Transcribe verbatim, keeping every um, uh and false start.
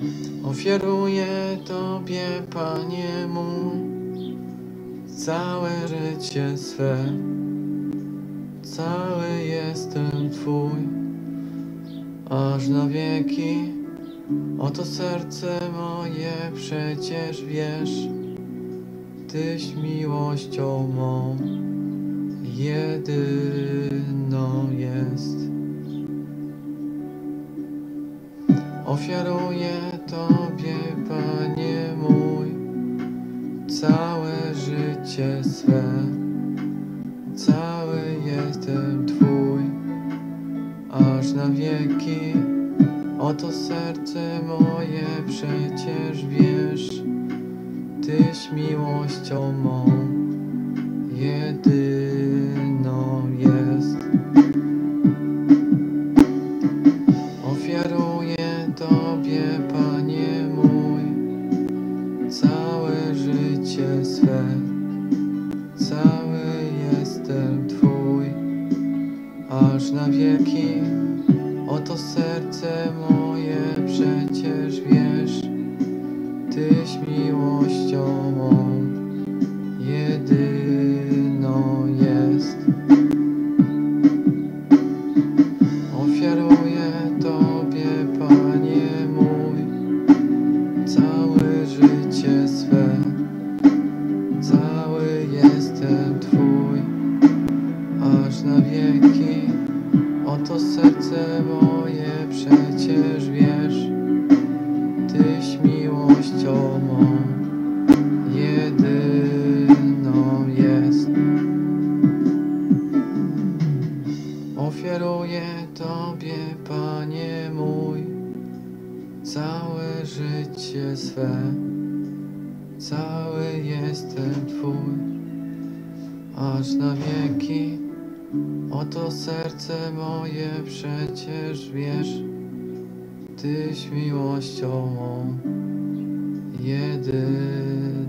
Ofiaruję Tobie, Panie mój, całe życie swe. Cały jestem Twój, aż na wieki. Oto serce moje przecież wiesz, Tyś miłością mą jedyną jest. Ofiaruję Tobie, Panie mój, całe życie swe. Cały jestem Twój, aż na wieki. Oto serce moje przecież wiesz, Tyś miłością mą jedyną jest. Ofiaruję Tobie, Panie mój, całe życie swe. Cały jestem Twój, aż na wieki. Oto serce moje przecież wiesz, Tyś miłością mą jedyną jest. Ofiaruję Tobie, Panie mój, całe życie swe. Cały jestem Twój, aż na wieki. Oto serce moje przecież wiesz, Tyś miłością mą jedyną jest. Ofiaruję Tobie, Panie mój, całe życie swe. Cały jestem Twój, aż na wieki. Oto serce moje przecież wiesz, Tyś miłością mą jedyną.